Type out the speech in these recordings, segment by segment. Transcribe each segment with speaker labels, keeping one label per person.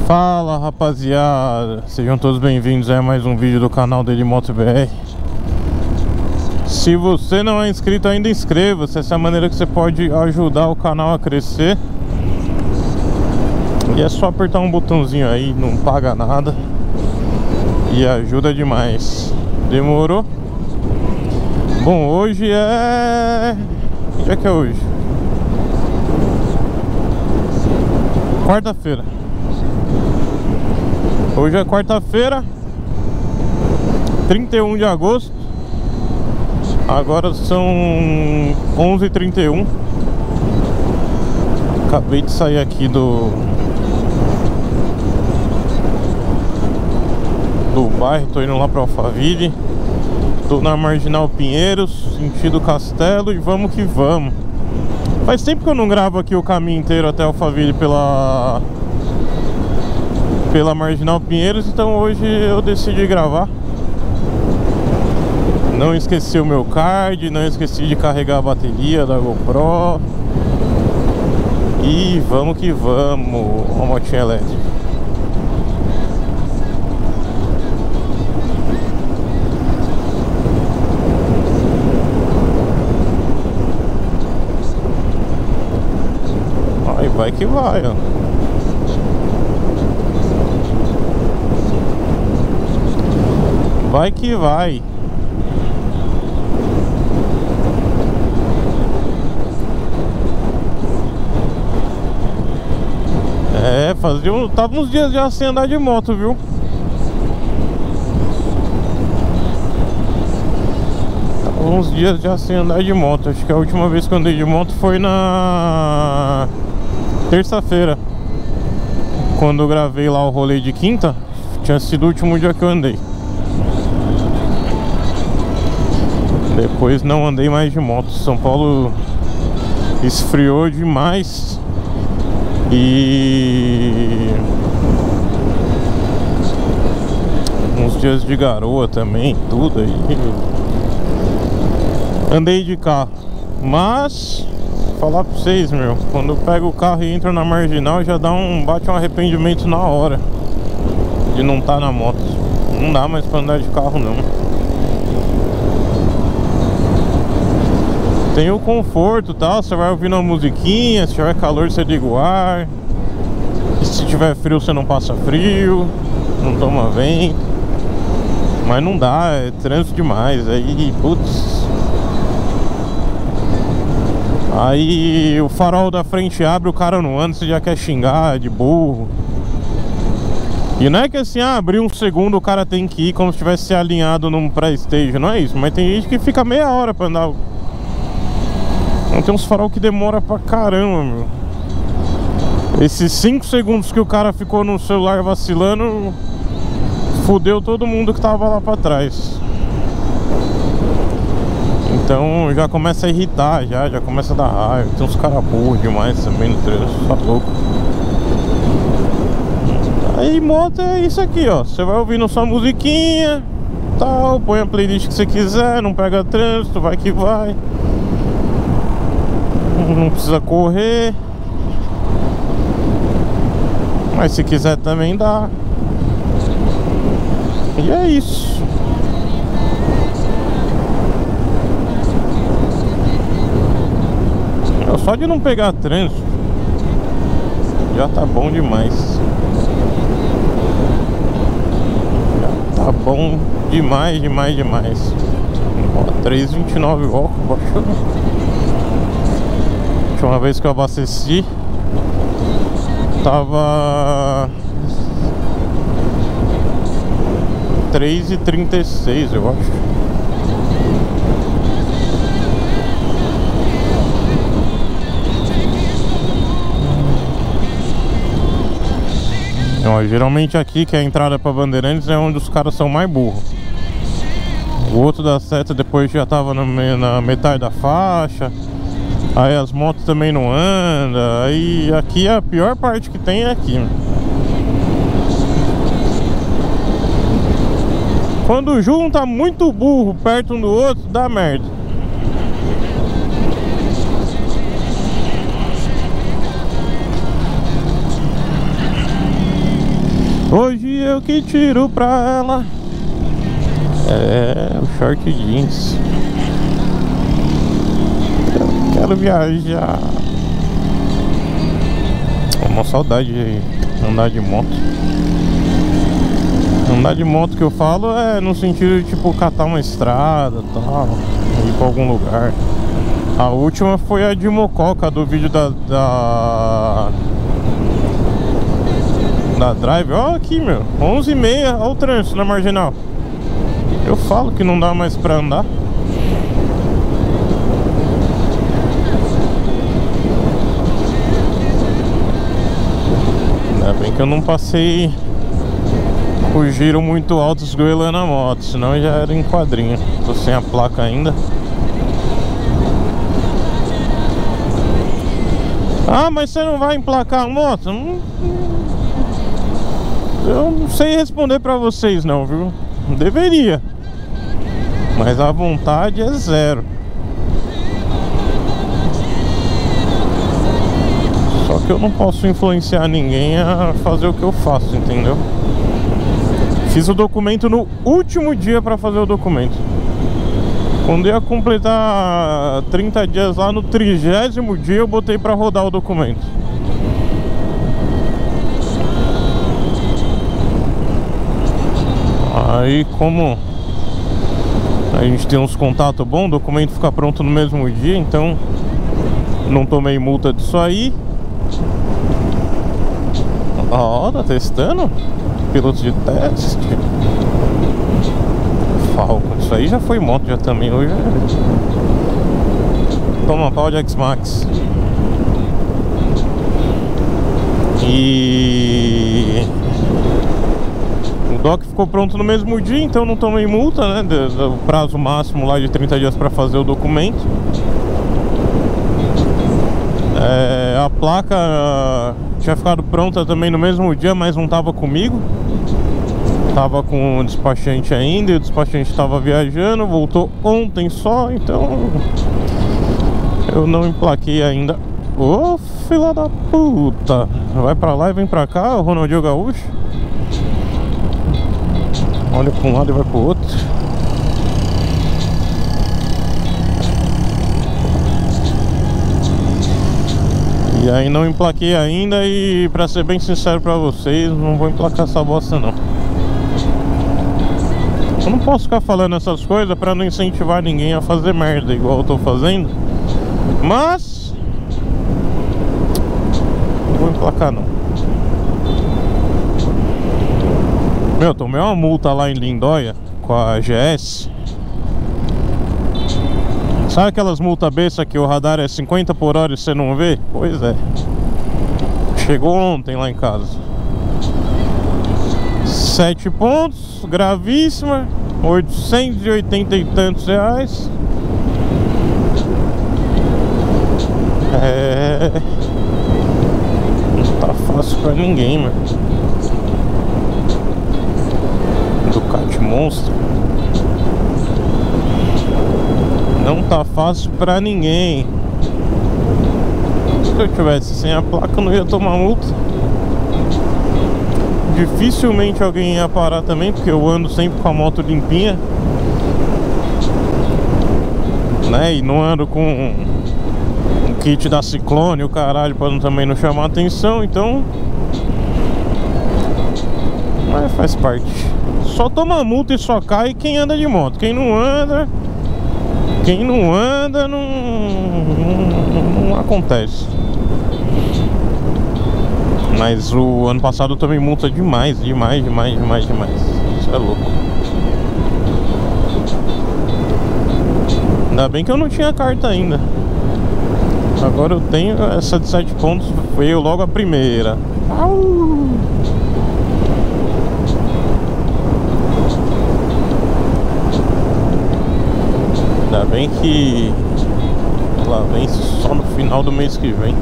Speaker 1: Fala rapaziada, sejam todos bem-vindos a mais um vídeo do canal Delimoto BR. Se você não é inscrito ainda, inscreva-se. Essa é a maneira que você pode ajudar o canal a crescer. E é só apertar um botãozinho aí, não paga nada e ajuda demais. Demorou? Bom, hoje é... Que dia que é hoje? Quarta-feira. Hoje é quarta-feira, 31 de agosto. Agora são 11h31. Acabei de sair aqui do bairro, tô indo lá pra Alphaville. Tô na Marginal Pinheiros, sentido Castelo, e vamos que vamos. Faz tempo que eu não gravo aqui o caminho inteiro até Alphaville pela Marginal Pinheiros, então hoje eu decidi gravar. Não esqueci o meu card, não esqueci de carregar a bateria da GoPro. E vamos que vamos, uma motinha elétrica. Vai que vai, ó. Vai que vai. Tava uns dias já sem andar de moto, viu? Tava uns dias já sem andar de moto. Acho que a última vez que eu andei de moto foi na terça-feira, quando eu gravei lá o rolê de quinta. Tinha sido o último dia que eu andei. Depois não andei mais de moto. São Paulo esfriou demais. E uns dias de garoa também, tudo aí. Andei de carro, mas falar pra vocês, meu, quando eu pego o carro e entro na Marginal, já bate um arrependimento na hora de não estar na moto. Não dá mais pra andar de carro não. Tem o conforto e tal, você vai ouvindo uma musiquinha, se tiver calor você liga o ar. E se tiver frio você não passa frio, não toma vento. Mas não dá, é trânsito demais, aí, putz. Aí o farol da frente abre, o cara não anda, você já quer xingar de burro. E não é que assim, abriu um segundo, o cara tem que ir como se tivesse se alinhado num pré-stage, não é isso. Mas tem gente que fica meia hora pra andar. Não, tem uns farol que demora pra caramba, meu. Esses 5 segundos que o cara ficou no celular vacilando, fudeu todo mundo que tava lá pra trás. Então já começa a irritar, já começa a dar raiva. Tem uns caras burros demais também no trânsito, tá louco. Aí moto é isso aqui, ó. Você vai ouvindo sua musiquinha, tal, põe a playlist que você quiser, não pega trânsito, vai que vai. Não precisa correr. Mas se quiser também dá. E é isso. Só de não pegar trânsito já tá bom demais. Já tá bom demais, demais, demais. Ó, 3,29 ó, baixou. A última vez que eu abasteci tava 3,36 eu acho. Ó, geralmente aqui, que é a entrada pra Bandeirantes, é onde os caras são mais burros. O outro da seta depois já tava na metade da faixa. Aí as motos também não andam. Aí aqui a pior parte que tem é aqui. Quando junta muito burro perto um do outro, dá merda. eu que tiro pra ela. É, o short jeans. Eu quero viajar. Uma saudade de andar de moto. Andar de moto que eu falo é no sentido de tipo catar uma estrada e tal, ir pra algum lugar. A última foi a de Mococa, do vídeo da Drive. Ó aqui, meu, 11h30, olha o trânsito na Marginal. Eu falo que não dá mais pra andar. Ainda bem que eu não passei o giro muito alto esgoelando a moto, senão já era em quadrinho. Tô sem a placa ainda. Ah, mas você não vai emplacar a moto? Eu não sei responder pra vocês não, viu? Deveria, mas a vontade é zero. Só que eu não posso influenciar ninguém a fazer o que eu faço, entendeu? Fiz o documento no último dia pra fazer o documento. Quando ia completar 30 dias lá, no 30º dia eu botei pra rodar o documento. Aí como a gente tem uns contatos bons, o documento fica pronto no mesmo dia, então não tomei multa disso aí. Ó, tá testando? Piloto de teste. Falcon, isso aí já foi moto já também hoje. Toma pau de X-Max. E o doc ficou pronto no mesmo dia, então não tomei multa, né? Do prazo máximo lá de 30 dias para fazer o documento. A placa tinha ficado pronta também no mesmo dia, mas não tava comigo. Tava com o despachante ainda, e o despachante tava viajando, voltou ontem só, então eu não emplaquei ainda. Ô, filha da puta! Vai pra lá e vem pra cá, o Ronaldinho Gaúcho. Olha pra um lado e vai pro outro. E aí não emplaquei ainda, e pra ser bem sincero pra vocês, não vou emplacar essa bosta não. Eu não posso ficar falando essas coisas pra não incentivar ninguém a fazer merda igual eu tô fazendo. Mas não vou emplacar não. Meu, tomei uma multa lá em Lindóia com a GS. Sabe aquelas multas besta que o radar é 50 por hora e você não vê? Pois é. Chegou ontem lá em casa. 7 pontos, gravíssima, 880 e tantos reais. Não tá fácil pra ninguém, mano. Ducati Monster. Não tá fácil pra ninguém. Se eu tivesse sem a placa, eu não ia tomar multa. Dificilmente alguém ia parar também, porque eu ando sempre com a moto limpinha, né? E não ando com um kit da Ciclone, o caralho, pra também não chamar atenção, então. Mas faz parte. Só toma multa e só cai quem anda de moto. Quem não anda não acontece. Mas o ano passado eu tomei multa demais. Isso é louco. Ainda bem que eu não tinha carta ainda. Agora eu tenho essa de 7 pontos. Veio logo a primeira. Au! Ainda bem que ela vence só no final do mês que vem.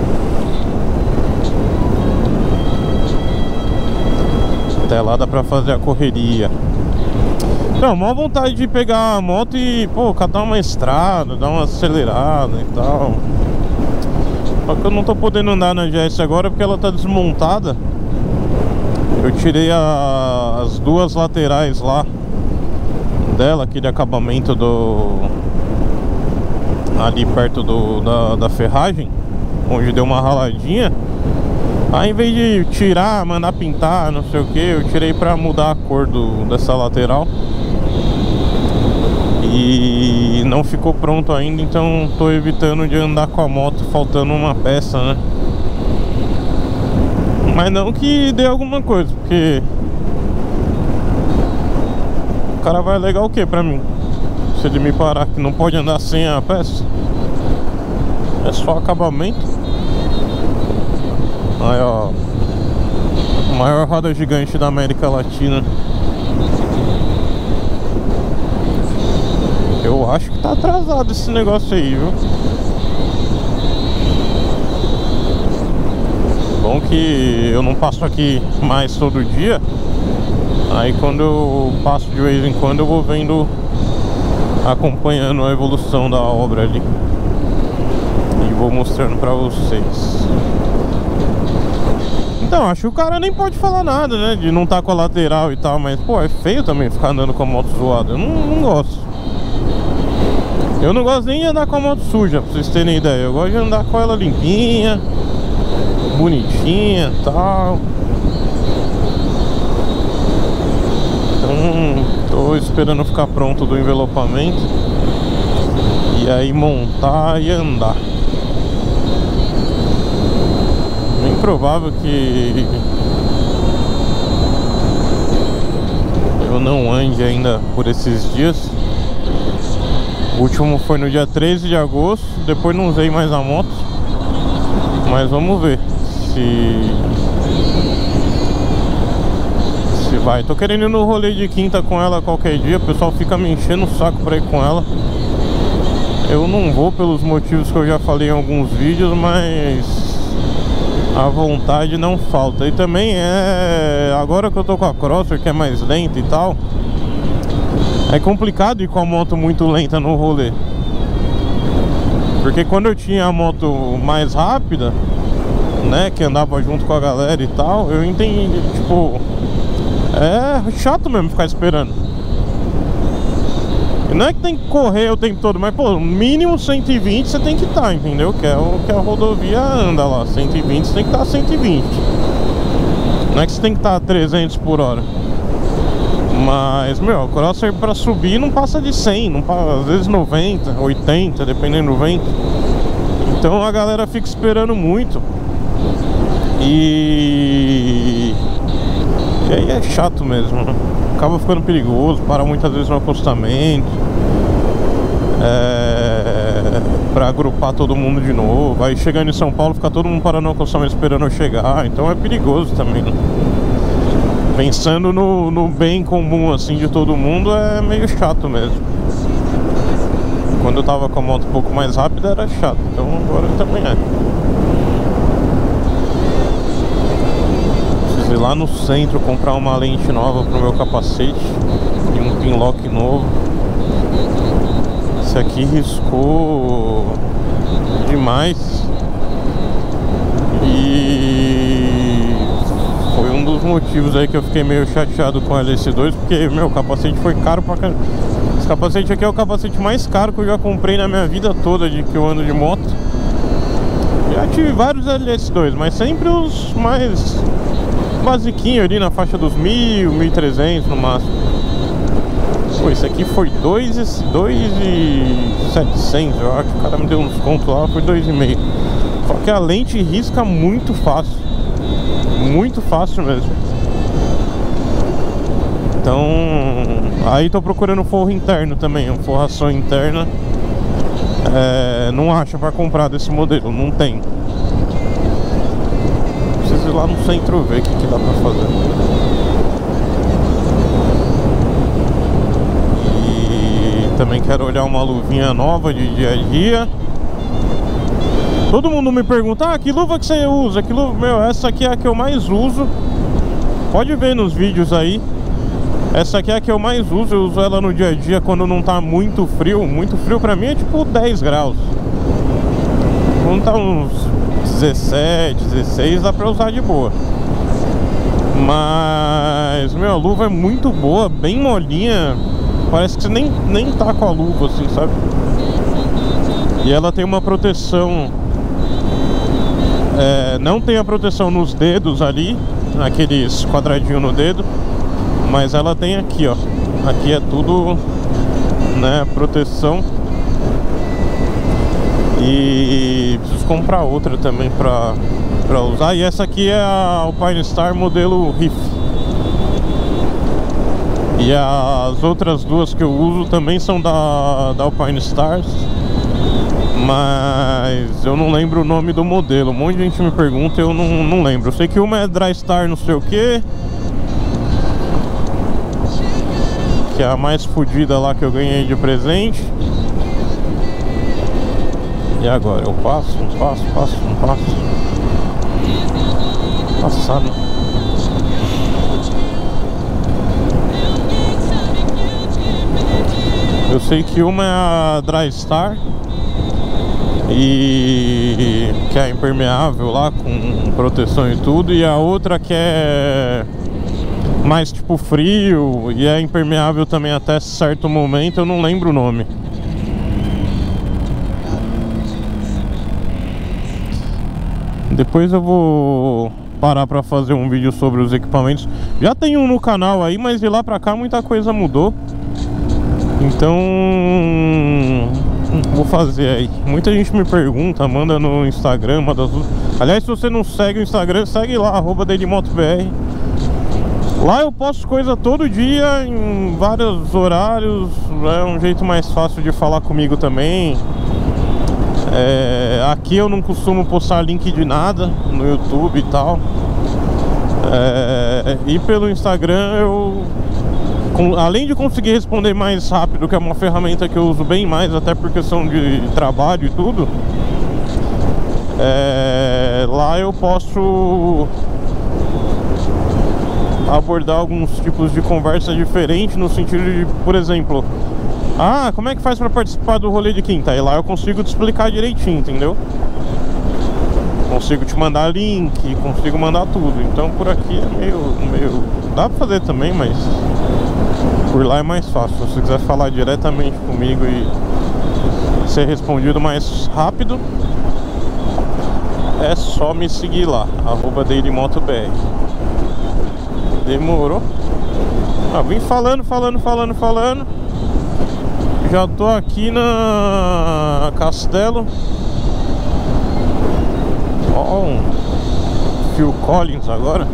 Speaker 1: Até lá dá pra fazer a correria. Não, maior vontade de pegar a moto e, pô, catar uma estrada, dar uma acelerada e tal. Só que eu não tô podendo andar na GS agora porque ela tá desmontada. Eu tirei as duas laterais lá dela, aquele acabamento ali perto da ferragem, onde deu uma raladinha. Aí, em vez de tirar, mandar pintar, não sei o que, eu tirei pra mudar a cor dessa lateral. E não ficou pronto ainda, então tô evitando de andar com a moto faltando uma peça, né? Mas não que dê alguma coisa, porque o cara vai alegar o que pra mim? Se ele me parar que não pode andar sem a peça, é só acabamento. Aí, ó, maior roda gigante da América Latina. Eu acho que tá atrasado esse negócio aí, viu? Bom que eu não passo aqui mais todo dia. Aí quando eu passo de vez em quando eu vou vendo, acompanhando a evolução da obra ali, e vou mostrando pra vocês. Então, acho que o cara nem pode falar nada, né? De não tá com a lateral e tal. Mas, pô, é feio também ficar andando com a moto zoada. Eu não gosto. Eu não gosto nem de andar com a moto suja, pra vocês terem ideia. Eu gosto de andar com ela limpinha, bonitinha e tal. Então, tô esperando ficar pronto do envelopamento e aí montar e andar. Bem provável que eu não ande ainda por esses dias. O último foi no dia 13 de agosto. Depois não usei mais a moto, mas vamos ver se vai. Tô querendo ir no rolê de quinta com ela qualquer dia. O pessoal fica me enchendo o saco pra ir com ela. Eu não vou pelos motivos que eu já falei em alguns vídeos, mas a vontade não falta. E também agora que eu tô com a Crosser, que é mais lenta e tal, é complicado ir com a moto muito lenta no rolê. Porque quando eu tinha a moto mais rápida, né, que andava junto com a galera e tal, eu entendi, tipo, é chato mesmo ficar esperando. E não é que tem que correr o tempo todo, mas, pô, mínimo 120 você tem que estar, entendeu? Que é o que a rodovia anda lá, 120 você tem que estar 120. Não é que você tem que estar a 300 por hora. Mas, meu, o Crosser pra subir não passa de 100, não passa, às vezes 90, 80, dependendo do vento. Então a galera fica esperando muito. E aí é chato mesmo, né? Acaba ficando perigoso, para muitas vezes no acostamento, pra agrupar todo mundo de novo. Aí chegando em São Paulo, fica todo mundo parando no acostamento esperando eu chegar. Então é perigoso também, né? Pensando no bem comum, assim, de todo mundo, é meio chato mesmo. Quando eu tava com a moto um pouco mais rápida era chato, então agora também é. Preciso ir lá no centro comprar uma lente nova pro meu capacete e um pinlock novo. Esse aqui riscou demais e foi um dos motivos aí que eu fiquei meio chateado com a LS2, porque, meu, o capacete foi caro pra caramba. Esse capacete aqui é o capacete mais caro que eu já comprei na minha vida toda de que eu ando de moto. Já tive vários LS2, mas sempre os mais basiquinhos ali na faixa dos 1.000, 1.300 no máximo. Pô, esse aqui foi 2.700, eu acho. O cara me deu uns contos lá, foi 2,5. Só que a lente risca muito fácil. Muito fácil mesmo. Então, aí tô procurando forro interno também, uma forração interna. Não acha pra comprar desse modelo, não tem. Preciso ir lá no centro ver o que dá pra fazer. E também quero olhar uma luvinha nova de dia a dia. Todo mundo me pergunta, que luva que você usa? Que luva? Meu, essa aqui é a que eu mais uso. Pode ver nos vídeos aí. Essa aqui é a que eu mais uso. Eu uso ela no dia a dia quando não tá muito frio. Muito frio pra mim é tipo 10 graus. Quando tá uns 17, 16, dá pra usar de boa. Mas, meu, a luva é muito boa, bem molinha. Parece que você nem tá com a luva, assim, sabe? E ela tem uma proteção. Não tem a proteção nos dedos ali, aqueles quadradinhos no dedo. Mas ela tem aqui, ó. Aqui é tudo, né, proteção. E preciso comprar outra também pra usar. E essa aqui é a Alpine Star modelo Reef. E as outras duas que eu uso também são da Alpine Stars, mas eu não lembro o nome do modelo. Um monte de gente me pergunta e eu não lembro. Eu sei que uma é Drystar não sei o que, que é a mais fodida lá que eu ganhei de presente. E agora? Eu passo, não passo, passo, não passo. Passado. Eu sei que uma é a Drystar, e que é impermeável lá, com proteção e tudo. E a outra que é mais tipo frio e é impermeável também até certo momento, eu não lembro o nome. Depois eu vou parar pra fazer um vídeo sobre os equipamentos. Já tem um no canal aí, mas de lá pra cá muita coisa mudou. Então vou fazer aí. Muita gente me pergunta, manda no Instagram, manda... Aliás, se você não segue o Instagram, segue lá, @dailymotobr. Lá eu posto coisa todo dia, em vários horários. É um jeito mais fácil de falar comigo também. Aqui eu não costumo postar link de nada no YouTube e tal. E pelo Instagram eu, além de conseguir responder mais rápido, que é uma ferramenta que eu uso bem mais, até por questão de trabalho e tudo, lá eu posso abordar alguns tipos de conversa diferentes, no sentido de, por exemplo, como é que faz pra participar do rolê de quinta? E lá eu consigo te explicar direitinho, entendeu? Consigo te mandar link, consigo mandar tudo. Então por aqui é meio... Dá pra fazer também, mas por lá é mais fácil. Se você quiser falar diretamente comigo e ser respondido mais rápido, é só me seguir lá, @dailymotobr. Demorou? Vim falando. Já tô aqui na Castelo. Um Phil Collins agora.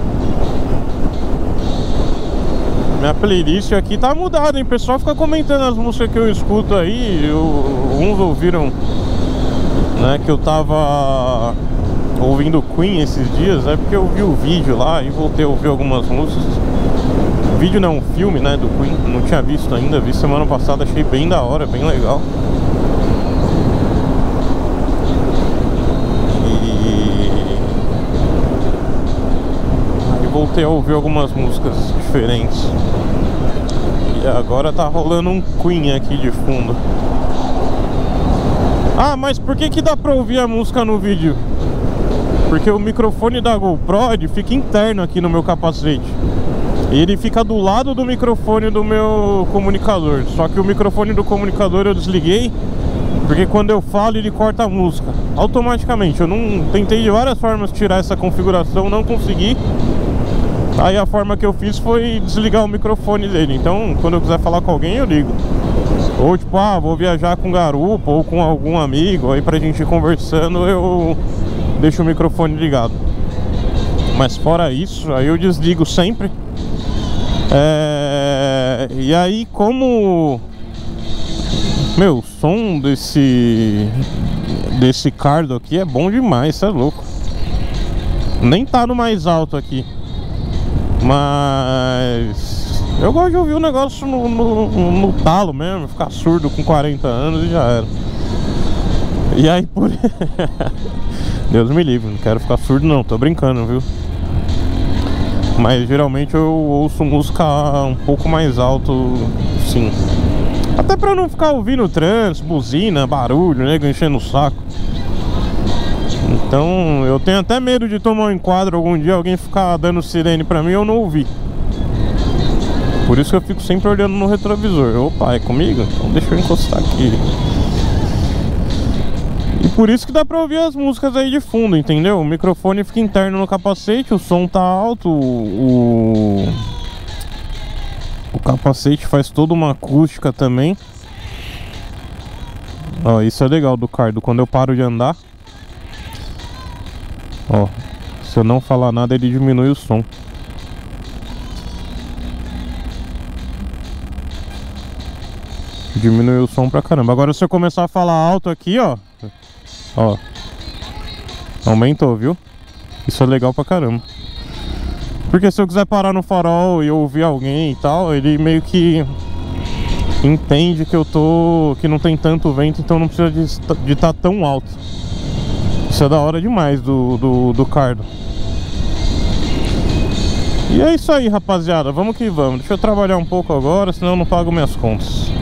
Speaker 1: Minha playlist aqui tá mudada, hein? O pessoal fica comentando as músicas que eu escuto aí. Uns ouviram, né, que eu tava ouvindo Queen esses dias. É porque eu vi o vídeo lá e voltei a ouvir algumas músicas. Vídeo não, um filme, né, do Queen. Não tinha visto ainda, vi semana passada, achei bem da hora, bem legal. E voltei a ouvir algumas músicas diferentes. E agora tá rolando um Queen aqui de fundo. Mas por que dá pra ouvir a música no vídeo? Porque o microfone da GoPro, ele fica interno aqui no meu capacete. E ele fica do lado do microfone do meu comunicador. Só que o microfone do comunicador eu desliguei, porque quando eu falo ele corta a música automaticamente. Eu não tentei de várias formas tirar essa configuração, não consegui. Aí a forma que eu fiz foi desligar o microfone dele. Então quando eu quiser falar com alguém eu ligo. Ou tipo, vou viajar com garupa ou com algum amigo, aí pra gente ir conversando eu deixo o microfone ligado. Mas fora isso, aí eu desligo sempre. E aí, como meu, o som desse cardo aqui é bom demais, cê é louco. Nem tá no mais alto aqui, mas eu gosto de ouvir o negócio no talo mesmo, ficar surdo com 40 anos e já era. E aí por Deus me livre, não quero ficar surdo não, tô brincando, viu? Mas geralmente eu ouço música um pouco mais alto, sim. Até pra não ficar ouvindo trânsito, buzina, barulho, nego enchendo o saco. Então eu tenho até medo de tomar um enquadro algum dia, alguém ficar dando sirene pra mim e eu não ouvir. Por isso que eu fico sempre olhando no retrovisor. Opa, é comigo? Então deixa eu encostar aqui. E por isso que dá pra ouvir as músicas aí de fundo, entendeu? O microfone fica interno no capacete, o som tá alto, o capacete faz toda uma acústica também. Ó, isso é legal do cardo, quando eu paro de andar, ó, se eu não falar nada ele diminui o som. Diminui o som pra caramba. Agora se eu começar a falar alto aqui, ó, aumentou, viu? Isso é legal pra caramba. Porque se eu quiser parar no farol e ouvir alguém e tal, ele meio que entende que que não tem tanto vento, então não precisa de estar tão alto. Isso é da hora demais do cardo. E é isso aí, rapaziada, vamos que vamos. Deixa eu trabalhar um pouco agora, senão eu não pago minhas contas.